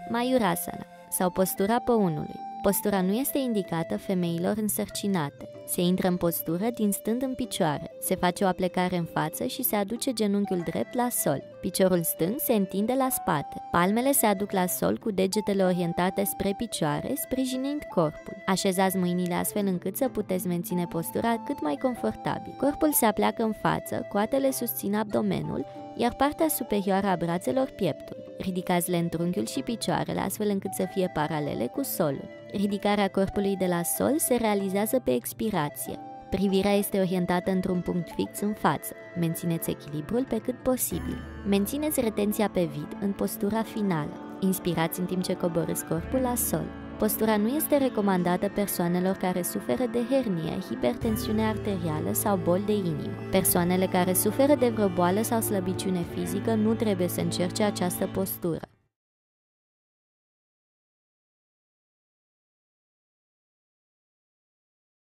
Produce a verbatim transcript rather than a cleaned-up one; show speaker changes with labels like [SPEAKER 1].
[SPEAKER 1] Mayurasana sau postura păunului. Postura nu este indicată femeilor însărcinate. Se intră în postură din stând în picioare. Se face o aplecare în față și se aduce genunchiul drept la sol. Piciorul stâng se întinde la spate. Palmele se aduc la sol cu degetele orientate spre picioare, sprijinind corpul. Așezați mâinile astfel încât să puteți menține postura cât mai confortabil. Corpul se apleacă în față, coatele susțin abdomenul, iar partea superioară a brațelor pieptul. Ridicați lent trunchiul și picioarele astfel încât să fie paralele cu solul. Ridicarea corpului de la sol se realizează pe expirație. Privirea este orientată într-un punct fix în față. Mențineți echilibrul pe cât posibil. Mențineți retenția pe vid în postura finală. Inspirați în timp ce coborâți corpul la sol. Postura nu este recomandată persoanelor care suferă de hernie, hipertensiune arterială sau boli de inimă. Persoanele care suferă de vreo boală sau slăbiciune fizică nu trebuie să încerce această postură.